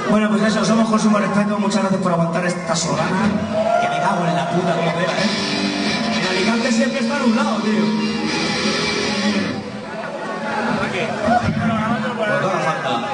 Bueno, pues eso, somos Consumo Respeto, muchas gracias por aguantar esta solana. Que me cago en la puta como pega, En Alicante siempre está en un lado, tío. Por toda falta.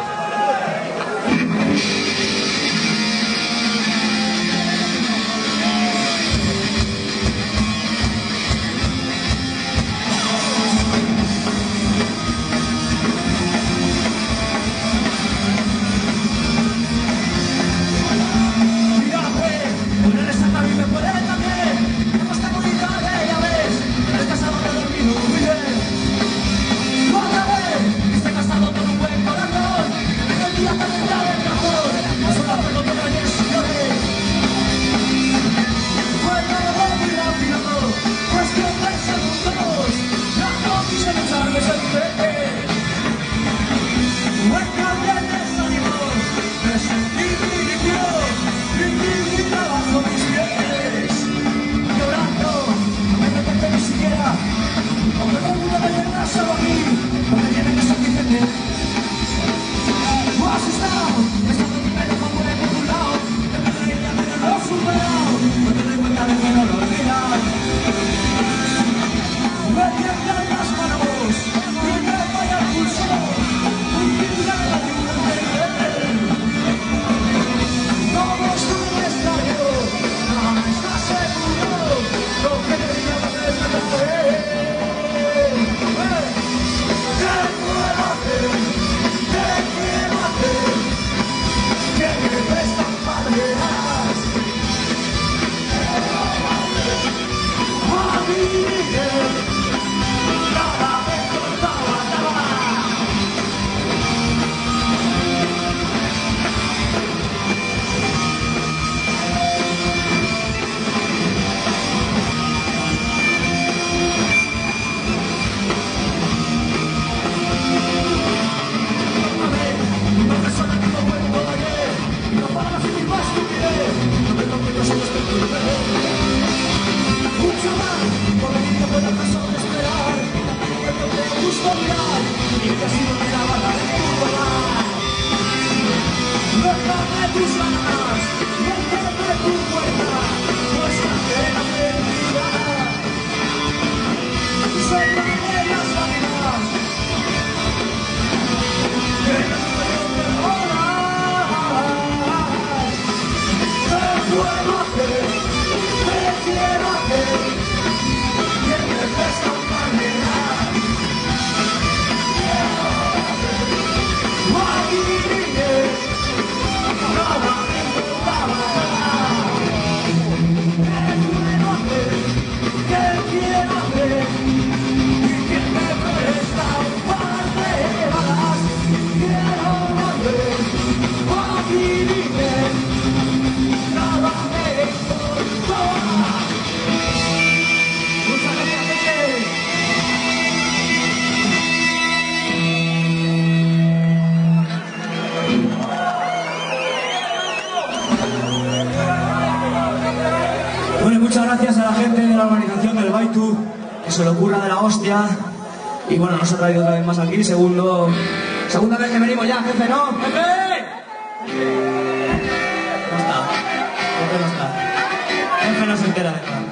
Muchas gracias a la gente de la organización del Baitu, que se lo ocurra de la hostia. Y bueno, nos ha traído otra vez más aquí, segunda vez que venimos ya, jefe, ¿no? ¡Jefe! No está. Jefe no se entera de nada.